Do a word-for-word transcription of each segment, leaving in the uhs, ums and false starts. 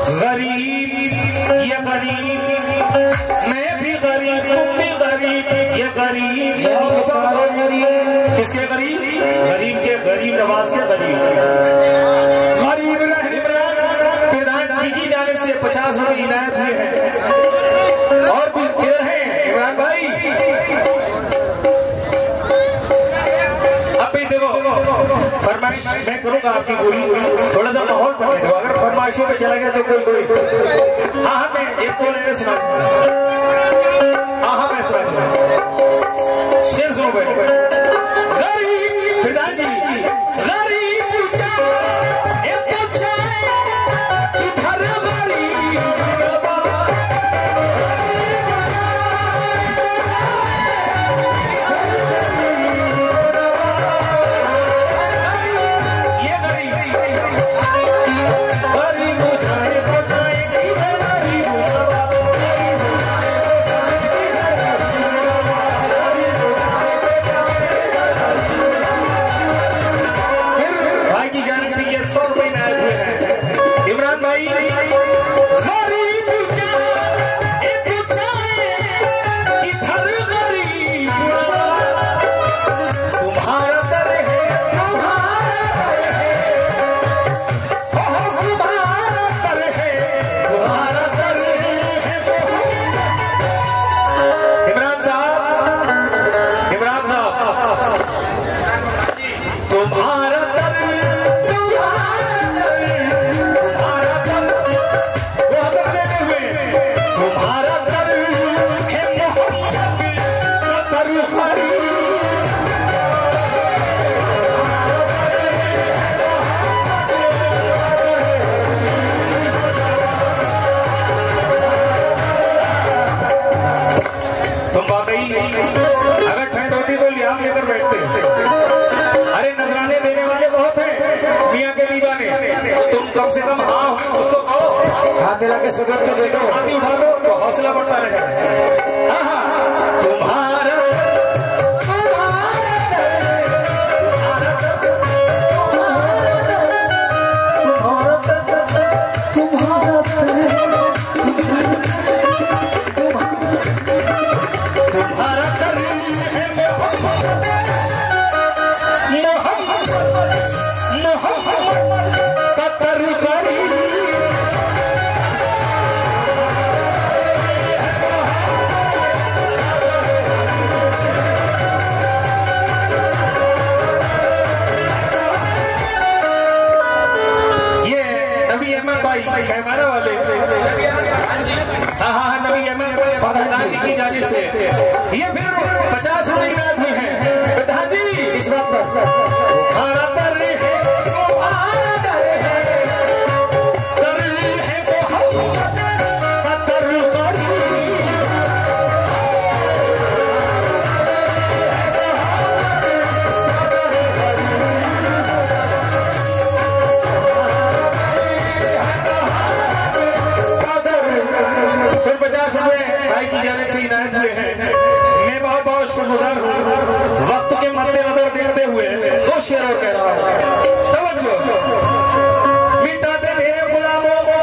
गरीब ये गरीब, मैं भी गरीब, तुम भी गरीब, ये गरीब किसके गरीब? गरीब के गरीब नवाज के गरीब। गरीब इमरान प्रधान जी की जानिब से पचास रुपए इनायत हुए हैं। और भी किधर हैं इमरान भाई? अब भी देखो फरमाइश मैं करूंगा आपकी पूरी, थोड़ा सा माहौल बनने दो। अगर फरमाइशों पे चला गया तो कोई कोई हाँ हाँ मैं एक दो लेने सुना हाँ हाँ मैं सुना दूंगा। शेर सुनो भाई। गरीब प्रधान जी से कम हाँ उसको कहो, हाथ दिला के सुबह तो देखो, हाथी उठा दो तो हौसला बढ़ता रहे। हाँ हाँ तुम्हारा कहमाना वाले हाँ हाँ नबी अहमद प्रधान जी की जानिब से ये फिर पचास रुपए इनायत हुई है प्रधान जी। इस बात पर हमारा दर है, तुम्हारा दर है, दर है मोहब्बत का दर करी। फिर पचास रुपए भाई की जानिब से इनायत हुए हैं। मैं बहुत बहुत शुक्रगुजार हूँ। वक्त के मद्देनजर देखते हुए दो शेर और कह रहा हूँ, तवज्जो। मिटा दे तेरे गुलामों को,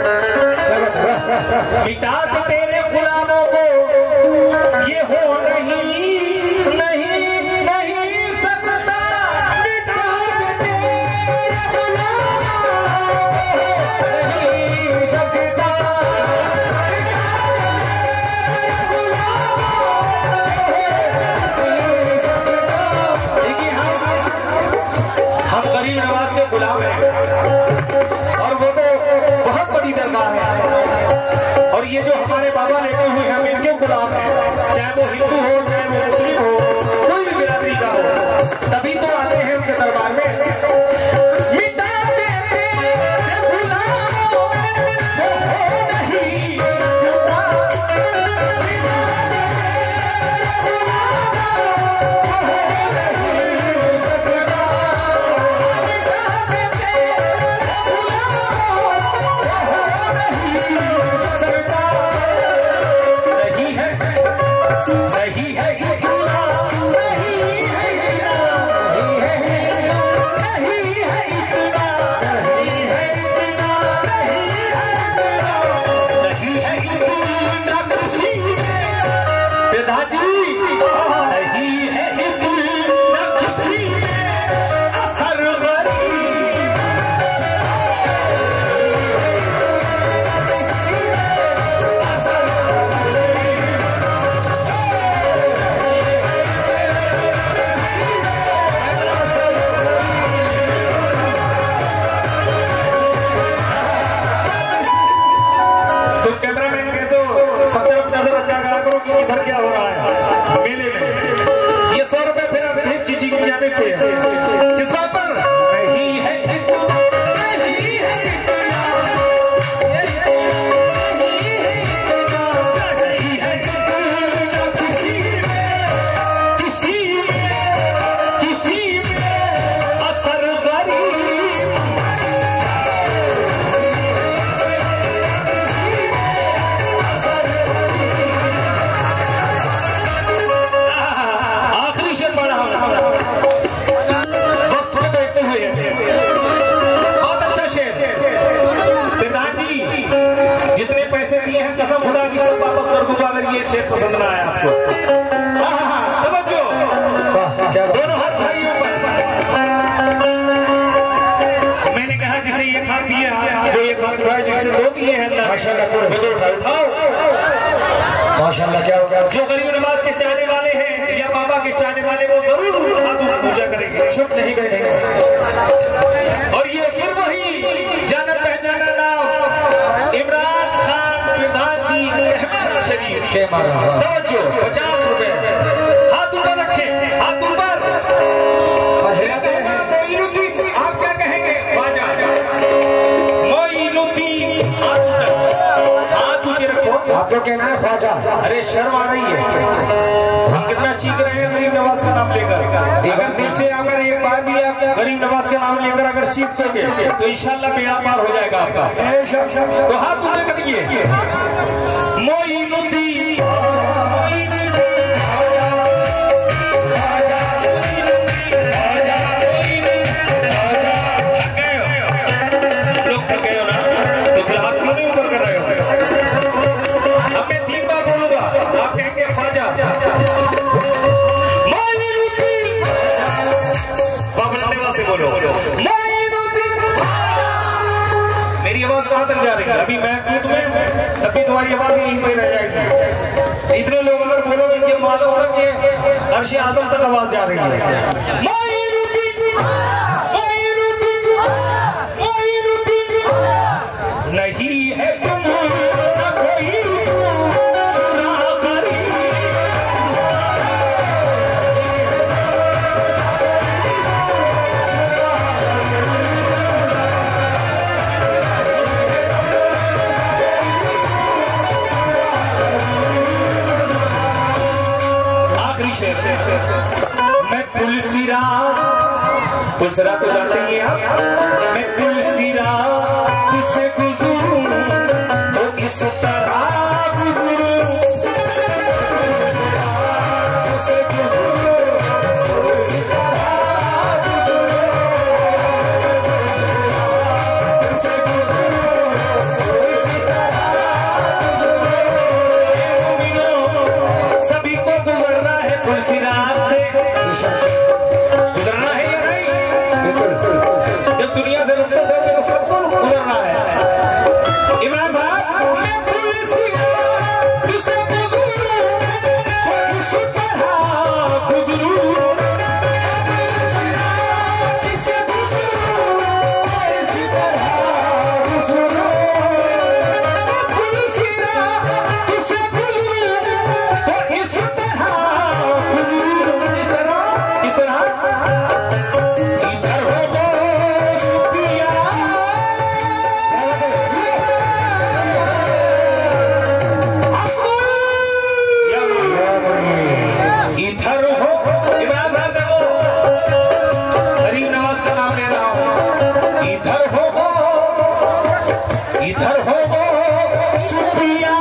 मिटा दे तेरे गुलामों को, ये हो नहीं नहीं नहीं सकता। मिटा दे तेरे गुलामों को, नहीं सकता। हम गरीब नवाज के गुलाम हैं। कसम खुदा की सब वापस कर दूंगा अगर ये शेर पसंद ना आया आपको। दोनों हाथ भाइयों पर। मैंने कहा जिसे ये हाथ दिए जो एक हाथ उठाए जिसे दो दिए हैं अल्लाह माशाल्लाह पूरे दो उठाओ माशाल्लाह। क्या हो गया? जो गरीब नवाज के चाहने वाले हैं या बाबा के चाहने वाले वो जरूर हाथों की पूजा करेंगे, चुप नहीं बैठेंगे। और ये फिर वही जाना पहचाना नाम इमरान खान प्रधान जी शरीफ के मारा। तवज्जो पचास रुपए हाथ ऊपर रखे, हाथ ऊपर। आप क्या कहेंगे? ख्वाजा मोइनुद्दीन हाथ ऊंचे रखो। आप लोग कहना है ख्वाजा। अरे शर्म आ रही है, हम कितना चीख रहे हैं गरीब नवाज का नाम लेकर। अगर दिल से अगर एक बार भी आप गरीब नवाज का नाम लेकर अगर चीख सके तो इंशाल्लाह बेड़ा पार हो जाएगा आपका। तो हाथ ऊंचे करिए। मोइनुद्दीन मेरी आवाज कहां तक जा रही है? अभी मैं क्यों तुम्हें तभी तुम्हारी आवाज यहीं पे रह जाएगी। इतने लोग अगर बोलोगे कि मालूम होगा कि अर्श आदम तक आवाज जा रही है। नहीं है तुम मैं पुलसिरा पुलसिरा तो जानते ही हैं आप। मैं पुलसिरा तुझसे गुजरूं तो इस तरह गुजरूं, तुझसे गुजरूं तो इस तरह गुजरूं, तुझसे गुजरूं तो इस तरह गुजरूं। सभी को गुजरना है पुलसिरात से, गुजरना है या नहीं? जब दुनिया से रुखसत होगी तो सबको गुजरना है। इमरान साहब मैं पुलसिरात तुझसे गुजरूं तो इस तरह गुजरूं, पुलसिरात तुझसे गुजरूं तो इस तरह गुजरूं, पुलसिरात तुझसे गुजरूं तो इस तरह गुजरूं। इस तरह इस तरह इधर हो गो सुफिया, इधर हो। इमरान साहब देखो गरीब नवाज का नाम ले रहा हूं। इधर हो गो इधर हो गो सुफिया,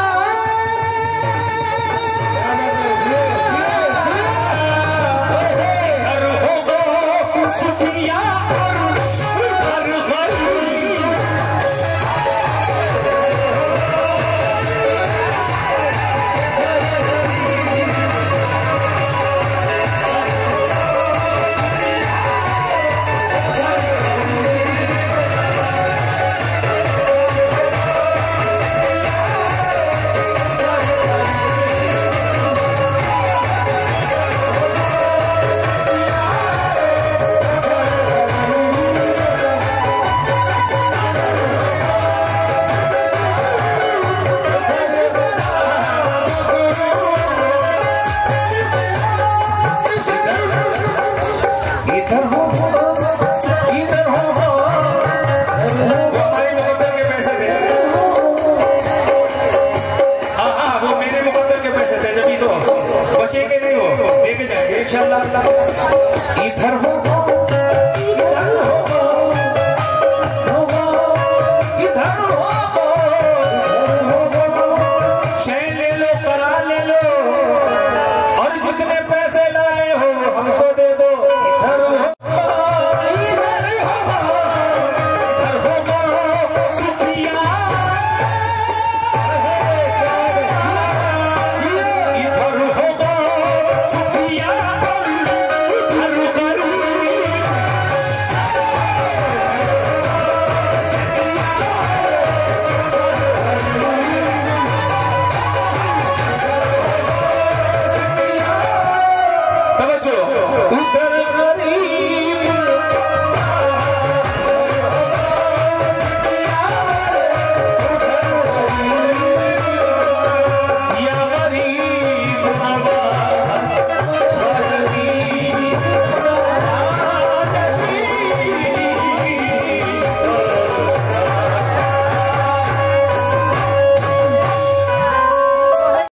इधर हो गो सुफिया और उधर गरीब। इधर हो इधर हो वो हमारे मुकद्दर के पैसे थे। हाँ हाँ वो मेरे मुकद्दर के पैसे थे, जब तो बचेंगे नहीं, हो लेके जाएंगे इंशाल्लाह। इधर हो इधर हो इधर हो